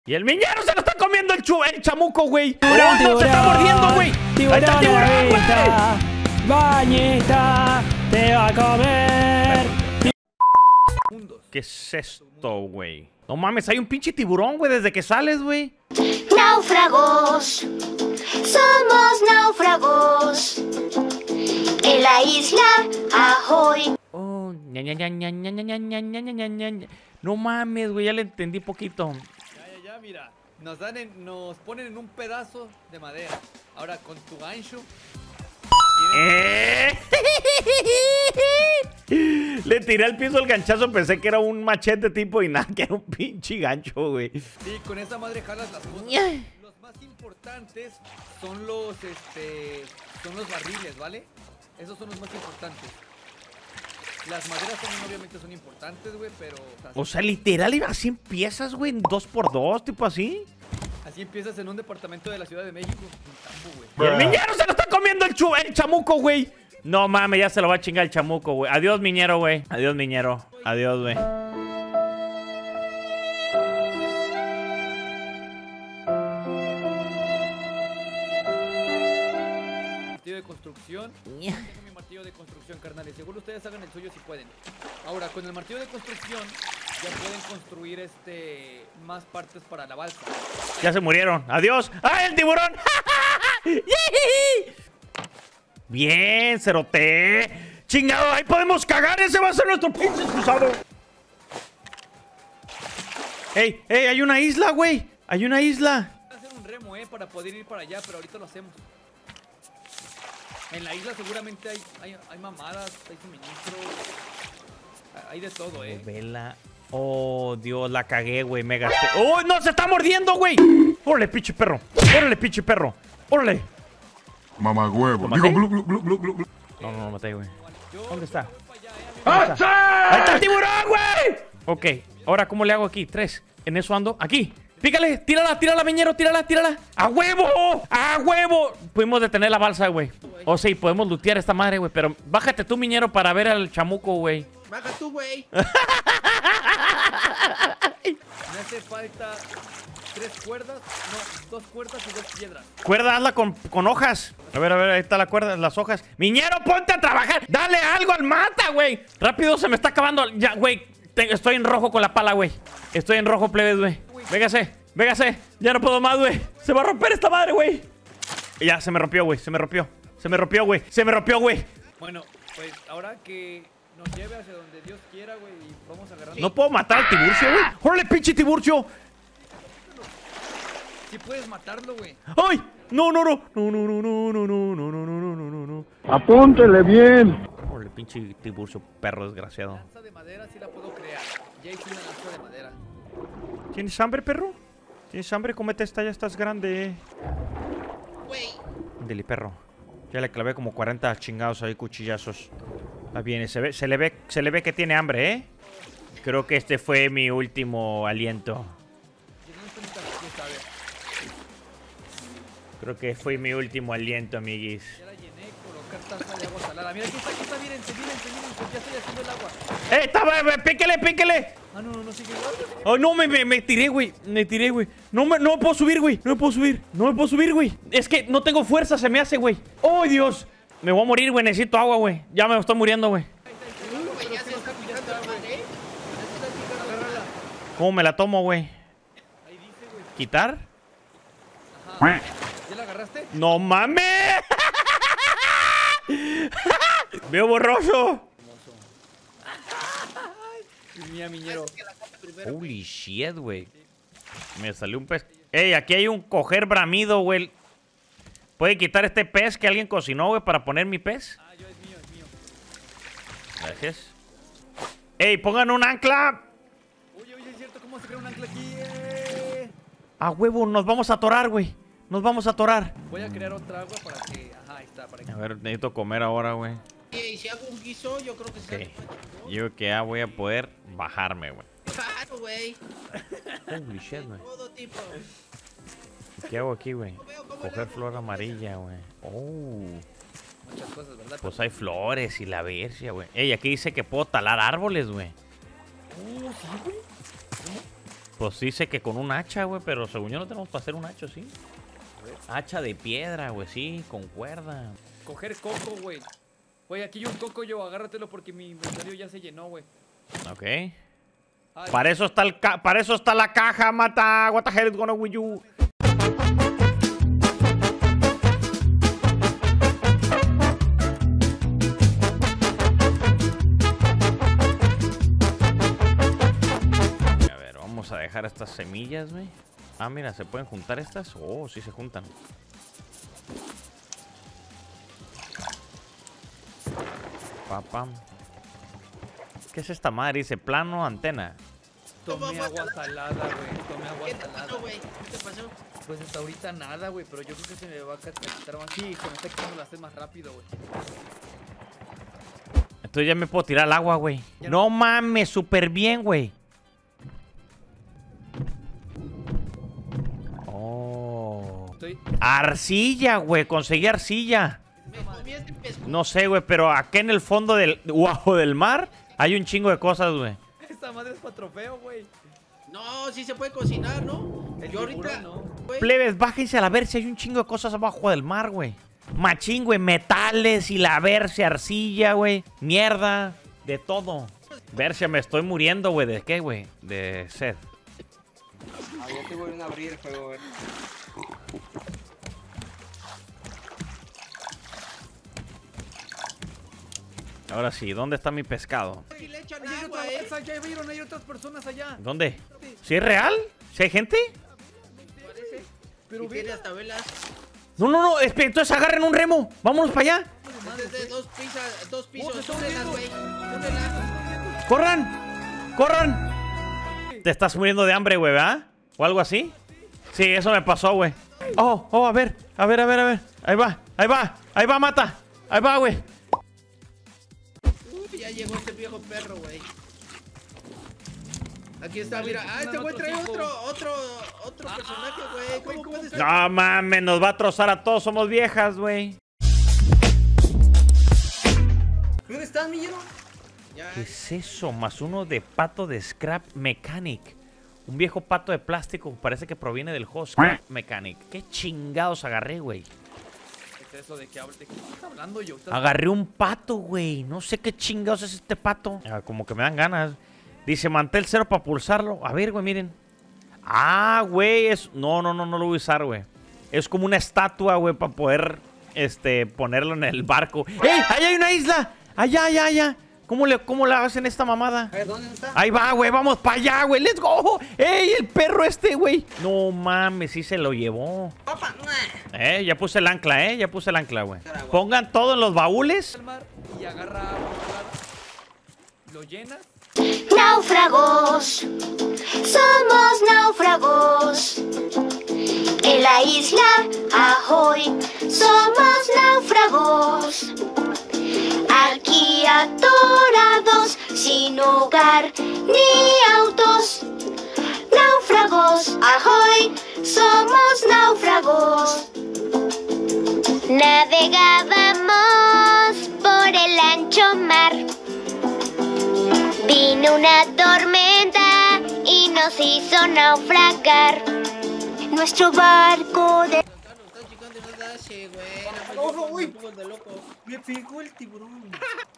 Y el miñero se lo está comiendo el chamuco, güey. ¡Tiburón, ¡No, se está mordiendo, güey! ¡Ahí está el tiburón, güey! ¡Bañita! ¡Te va a comer! ¿Qué es esto, güey? No mames, hay un pinche tiburón, güey, desde que sales, güey. Náufragos, somos náufragos en la isla Ahoy. Oh, no mames, güey, ya le entendí poquito. Ya, mira. Nos ponen en un pedazo de madera. Ahora con tu gancho. Le tiré al piso el ganchazo, pensé que era un machete tipo y nada, que era un pinche gancho, güey. Sí, con esa madre jalas las cosas. Los más importantes son los barriles, ¿vale? Esos son los más importantes. Las maderas también obviamente son importantes, güey, pero... O sea, literal, así empiezas, güey, en 2x2, tipo así. Así empiezas en un departamento de la Ciudad de México, en Tambo, güey. Y el miñero se lo está comiendo el chamuco, güey. No mames, ya se lo va a chingar el chamuco, güey. Adiós, miñero, güey. Adiós, miñero. Adiós, güey. Martillo de construcción. Este es mi martillo de construcción, carnales. Seguro ustedes hagan el suyo si pueden. Ahora, con el martillo de construcción ya pueden construir más partes para la balsa. Ya se murieron. Adiós. ¡Ay, el tiburón! Bien, cerote. Chingado, ahí podemos cagar. Ese va a ser nuestro pinche cruzado. Ey, hay una isla, güey. Hay una isla. Voy a hacer un remo, para poder ir para allá, pero ahorita lo hacemos. En la isla seguramente hay mamadas, hay suministros. Hay de todo, Vela. Oh, Dios, la cagué, güey. Me gasté. ¡Oh, no! ¡Se está mordiendo, güey! ¡Órale, pinche perro! ¡Órale, pinche perro! ¡Órale! Mamagüevo. ¿Lo maté? Digo, glu, glu, glu, glu, glu. No, lo maté, güey. ¿Dónde está? ¡Ah, sí! ¡Ahí está el tiburón, güey! Ok, ahora, ¿cómo le hago aquí? 3. En eso ando. ¡Aquí! ¡Pícale! ¡Tírala, miñero! ¡Tírala! ¡A huevo! ¡A huevo! Pudimos detener la balsa, güey. O sí, podemos lootear esta madre, güey. Pero bájate tú, miñero, para ver al chamuco, güey. Baja tú, güey. Me hace falta 3 cuerdas, no, 2 cuerdas y 2 piedras. Cuerda, hazla con hojas. A ver, ahí está la cuerda, las hojas. Miñero, ponte a trabajar. Dale algo al mata, güey. Rápido, se me está acabando. Ya, güey. Estoy en rojo con la pala, güey. Estoy en rojo, plebes, güey. Véngase. Ya no puedo más, güey. Se va a romper esta madre, güey. Ya, se me rompió, güey. Se me rompió, güey. Bueno, pues ahora que nos lleve hacia donde Dios quiera, güey, y vamos agarrando. No puedo matar al tiburcio, güey. ¡Órale, pinche tiburcio! Sí puedes matarlo, güey. ¡Ay! No. Apúntele bien. Órale, pinche tiburcio, perro desgraciado. Lanza de madera sí la puedo crear. Ya hice una lanza de madera. ¿Tienes hambre, perro? ¿Tienes hambre? Cómete esta, ya estás grande. Güey. Deli, perro. Ya le clavé como 40 chingados ahí, cuchillazos. Está bien, se le ve que tiene hambre, ¿eh? Creo que este fue mi último aliento. Creo que fue mi último aliento, amiguis. Ya la llené, colocar taza de agua salada. Mira, aquí está, mírense. Ya estoy haciendo el agua. ¡Píquele! Ah, no, sigue. Oh, no, me tiré, güey. No me puedo subir, güey. No me puedo subir, güey. Es que no tengo fuerza, se me hace, güey. ¡Oh, Dios! Me voy a morir, güey. Necesito agua, güey. Ya me estoy muriendo, güey. ¿Cómo me la tomo, güey? Ahí dice, güey. ¿Quitar? Ajá. ¿Ya la agarraste? ¡No mames! Veo borroso. Mía, miñero. Holy shit, güey. Me salió un pez. Ey, aquí hay un coger bramido, güey. ¿Puede quitar este pez que alguien cocinó, güey, para poner mi pez? Ah, es mío. Gracias. Ey, pongan un ancla. Oye, es cierto, ¿cómo se crea un ancla aquí? A huevo, nos vamos a atorar, güey. Voy a crear otra agua para que... Ajá, ahí está, para que... A ver, necesito comer ahora, güey. Y si hago un guiso, yo creo que Ok. sí. Yo que ya voy a poder bajarme, güey. Claro, güey. Holy shit, güey. Todo tipo. ¿Qué hago aquí, güey? Coger flor amarilla, güey. Oh. Muchas cosas, ¿verdad? Pues hay flores y la versia, güey. Ey, aquí dice que puedo talar árboles, güey. Sí, güey. Pues dice que con un hacha, güey, pero según yo no tenemos para hacer un hacha, ¿sí? Hacha de piedra, güey, sí, con cuerda. Coger coco, güey. Güey, aquí hay un coco yo, agárratelo porque mi inventario ya se llenó, güey. Ok. Ay, Para eso está para eso está la caja, mata. What the hell is gonna with you? A ver, vamos a dejar estas semillas, güey. Ah, mira, ¿se pueden juntar estas? Oh, sí se juntan. Papam. ¿Qué es esta madre? Dice plano, antena. tomé agua salada, güey. Tomé agua ¿Qué te salada. pasó, güey? ¿Qué te pasó? Pues hasta ahorita nada, güey, pero yo creo que se me va a quitar más. Sí, se me está quitando la sed más rápido, güey. Entonces ya me puedo tirar al agua, güey. No mames, súper bien, güey. Oh. Arcilla, güey. Conseguí arcilla. Me comí este pescado. No sé, güey, pero acá en el fondo del mar hay un chingo de cosas, güey. Esta madre es para trofeo, güey. No, sí se puede cocinar, ¿no? El Yo ahorita, tiburón, ¿no? güey, Plebes, bájense a la ver si hay un chingo de cosas abajo del mar, güey. Machín, güey, metales y la verse, arcilla, güey. Mierda, de todo. Verse, me estoy muriendo, güey. ¿De qué, güey? De sed. Ah, ya te vuelven a abrir el juego, güey. Ahora sí, ¿dónde está mi pescado? aquí le echan Ay, hay agua, otra vez, ya vieron, hay otras personas allá. ¿Dónde? ¿Sí es real? ¿Sí hay gente? Parece. Pero Y tiene mira, hasta velas. No, no, no, entonces agarren un remo. Vámonos para allá. Este es de dos pisos, te estoy únelas, viendo. güey. Únelas. ¡Corran! ¡Corran! Te estás muriendo de hambre, güey, ¿verdad? ¿O algo así? Sí, eso me pasó, güey. Oh, a ver. Ahí va, mata. Ahí va, güey. Uy, ya llegó este viejo perro, güey. Aquí está, Vale, mira. Ah, este güey trae otro otro personaje, güey. ¿Cómo puedes? No mames, nos va a trozar a todos. Somos viejas, güey. ¿Dónde estás, millero? Ya, ¿Qué es eso? Más uno de pato de Scrap Mechanic. Un viejo pato de plástico. Parece que proviene del juego Scrap Mechanic. ¿Qué chingados agarré, güey? ¿qué es eso de qué estás hablando yo? Agarré un pato, güey. No sé qué chingados es este pato. Como que me dan ganas. Dice mantel cero para pulsarlo. A ver, güey, miren. Ah, güey, es... No lo voy a usar, güey. Es como una estatua, güey, para poder, ponerlo en el barco. ¡Ey! ¡Ahí hay una isla! Allá. ¿Cómo la hacen esta mamada? A ver, ¿dónde está? Ahí va, güey, vamos para allá, güey. ¡Let's go! ¡Ey, el perro güey! No mames, sí se lo llevó. Papá, Ya puse el ancla, güey. Pongan todo en los baúles. Al mar y agarra agua salada. Lo llenas. Náufragos, somos náufragos. En la isla Ahoy somos náufragos. Aquí atorados, sin hogar ni autos. Náufragos, Ahoy, somos náufragos. Navegábamos por el ancho mar. Vino una tormenta y nos hizo naufragar. Nuestro barco de... Carlos, está chicando y no da así, güey. Ojo, uy. No pongas de loco. Me pegó el tiburón.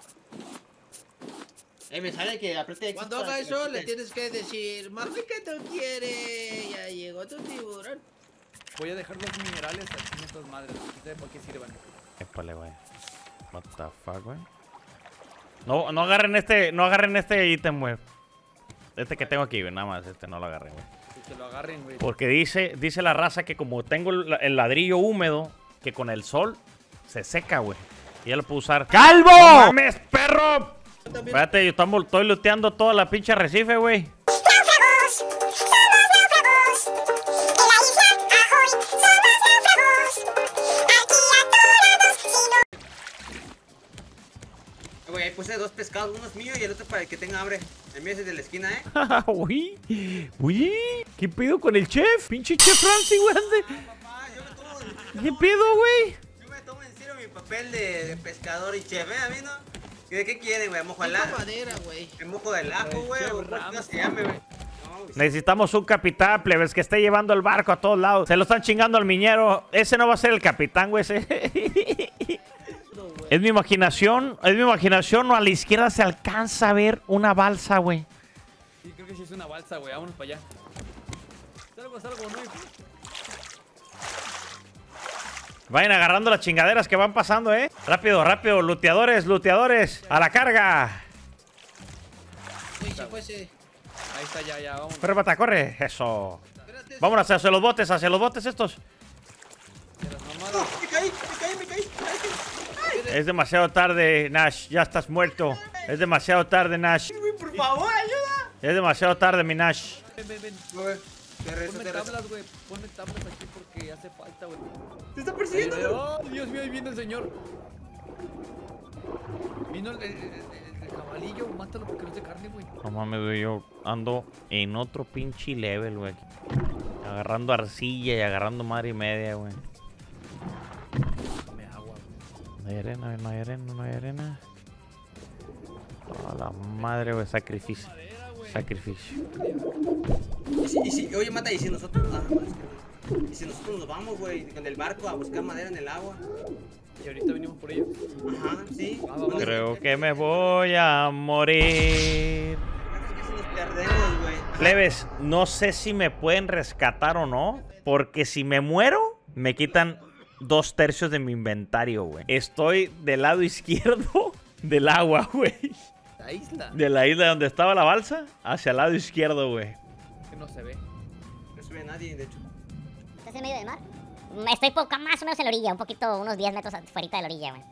Me sale que apriete X Cuando para haga que eso, me le quite. tienes que decir, mami, ¿qué tú quieres? Ya llegó tu tiburón. Voy a dejar los minerales aquí en estas madres. No sé para qué sirvan. Épale, güey. What the fuck, güey. No agarren este ítem, güey. Este que tengo aquí, güey. Nada más, no lo agarren, güey. Que lo agarren, güey. Porque dice la raza que como tengo el ladrillo húmedo, que con el sol se seca, güey. Y ya lo puedo usar. ¡Calvo! ¡No mames, perro! También. Espérate, yo estoy looteando toda la pinche arrecife, güey. Náufragos, somos náufragos. En la isla Ahoy somos náufragos. Aquí atorados, sin Güey, ahí puse dos pescados. Uno es mío y el otro para el que tenga hambre. El mío es el de la esquina, ¿eh? Uy, ¿qué pedo con el chef? Pinche chef Francis, güey. Papá, ¿Qué pedo, güey? yo me tomo en serio mi papel de pescador y chef, ¿eh? A mí no. ¿De qué quieren, güey? ¿Mojo al Pico ajo? madera, güey. ¿El mojo del ajo, güey? Chef ¿O Ram. cómo se llame, güey? Necesitamos un capitán, plebes, que esté llevando el barco a todos lados. Se lo están chingando al miñero. Ese no va a ser el capitán, güey. Es mi imaginación, o a la izquierda se alcanza a ver una balsa, güey. Sí, creo que sí es una balsa, güey. Vámonos para allá. Salgo, no hay... Vayan agarrando las chingaderas que van pasando, Rápido, looteadores, a la carga. Uy, se fue ese. Ahí está, ya, vamos. Corre, pata, corre. Eso. Espérate. Vámonos hacia los botes estos. Me caí. Es demasiado tarde, Nash. Ya estás muerto. Es demasiado tarde, Nash. Güey, por favor, ayuda. Es demasiado tarde, mi Nash. Ven. Güey, te regreso. Ponme tablas, güey. Ponme tablas aquí porque hace falta, güey. Te está persiguiendo. Oh, Dios mío, ahí viene el señor. Vino el cabalillo. Mátalo porque no es de carne, güey. No mames, güey. Yo ando en otro pinche level, güey. Agarrando arcilla y agarrando madre y media, güey. Dame agua, güey. No hay arena. A la madre, güey. Sacrificio. Y si, oye, Mata, y si nosotros nos vamos, güey, con el barco a buscar madera en el agua. Y ahorita venimos por ellos. Ajá, sí. Va. Creo que me voy a morir. Casi nos perdemos, güey. Plebes, no sé si me pueden rescatar o no. Porque si me muero, me quitan 2/3 de mi inventario, güey. Estoy del lado izquierdo del agua, güey. La isla. De la isla donde estaba la balsa hacia el lado izquierdo, güey. Que no se ve. No se ve nadie, de hecho. ¿Estás en medio del mar? Estoy más o menos en la orilla, un poquito, unos 10 metros afuera de la orilla, güey.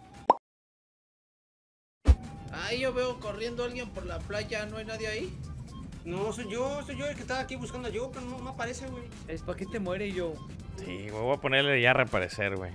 Ahí yo veo corriendo a alguien por la playa, ¿no hay nadie ahí? No, soy yo el que estaba aquí buscando a Joe, pero no aparece, güey. Es para qué te muere yo. Sí, güey, voy a ponerle ya a reaparecer, güey.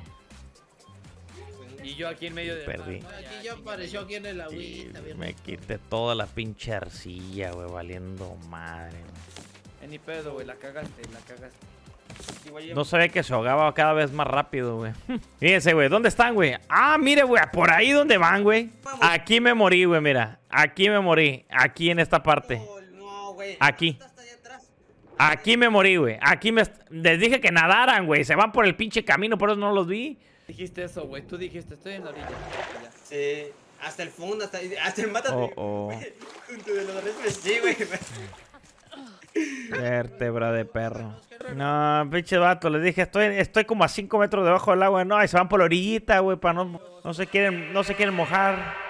Y yo aquí en medio de. Perdí. No, aquí ya apareció aquí en el agüita, bien. Me quité toda la pinche arcilla, güey, valiendo madre, güey. Ni pedo, güey, la cagaste. No sabía que se ahogaba cada vez más rápido, güey. Fíjense, güey, ¿dónde están, güey? Ah, mire, güey, por ahí donde van, güey. Aquí me morí, güey, mira. Aquí me morí. Aquí en esta parte. No, güey. Aquí. Hasta allá atrás. Aquí me morí, güey. Les dije que nadaran, güey. Se van por el pinche camino, por eso no los vi. Dijiste eso, güey. Tú dijiste, estoy en la orilla. Ya. Sí. Hasta el fondo, hasta el mata. Oh. Junto de los restos, sí, güey. Vértebra de perro. No, pinche vato, les dije, estoy como a 5 metros debajo del agua. No, y se van por la orillita, güey, para no se quieren mojar.